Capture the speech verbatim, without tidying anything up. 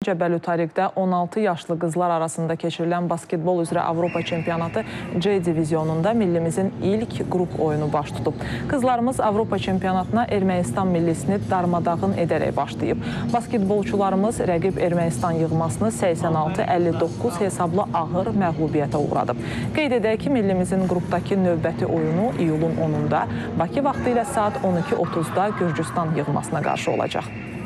Cəbəlü Tariqdə on altı yaşlı qızlar arasında keçirilən basketbol üzrə Avropa çempionatı C divizionunda millimizin ilk qrup oyunu baş tutub. Qızlarımız Avropa çempionatına Ermənistan millisini darmadağın edərək başlayıb. Basketbolçularımız rəqib Ermənistan yığmasını səksən altı əlli doqquz hesablı ağır məğlubiyyətə uğradıb. Qeyd edək ki, millimizin qrupdakı növbəti oyunu iyulun onunda Bakı vaxtı ilə saat on iki otuzda Gürcüstan yığmasına qarşı olacaq.